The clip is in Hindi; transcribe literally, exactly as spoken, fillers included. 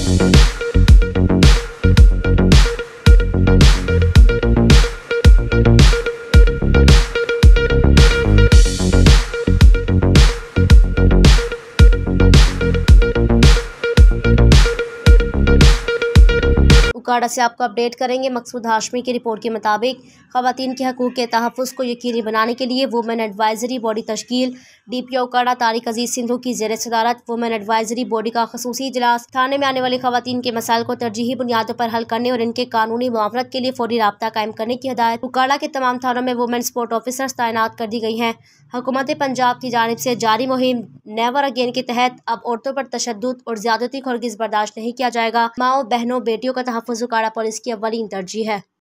उकाड़ा से आपको अपडेट करेंगे। मकसूद हाशमी की रिपोर्ट के मुताबिक ख़वातीन के हकूक़ के तहफ़्फ़ुज़ को यकीनी बनाने के लिए वुमेन एडवाइज़री बॉडी तश्कील। D P O Okara Tariq Aziz Sindhu की ज़ेर सदारत वुमेन एडवाइज़री बॉडी का ख़ुसूसी इजलास। थाने में आने वाली ख़वातीन के मसाइल को तरजीही बुनियादों पर हल करने और इनके कानूनी मुआवनत के लिए फौरी राब्ता कायम करने की हिदायत। उकाड़ा के तमाम थानों में वुमेन सपोर्ट ऑफिसर्स तैनात कर दी गई हैं। हुकूमत पंजाब की जानिब से जारी मुहिम नेवर अगेन के तहत अब औरतों पर तशद्दुद और ज़्यादती को हरगिज़ बर्दाश्त नहीं किया जाएगा। माओ, बहनों, बेटियों का तहफ़्फ़ुज़ उकाड़ा पुलिस की अव्वलीन तरजीह है।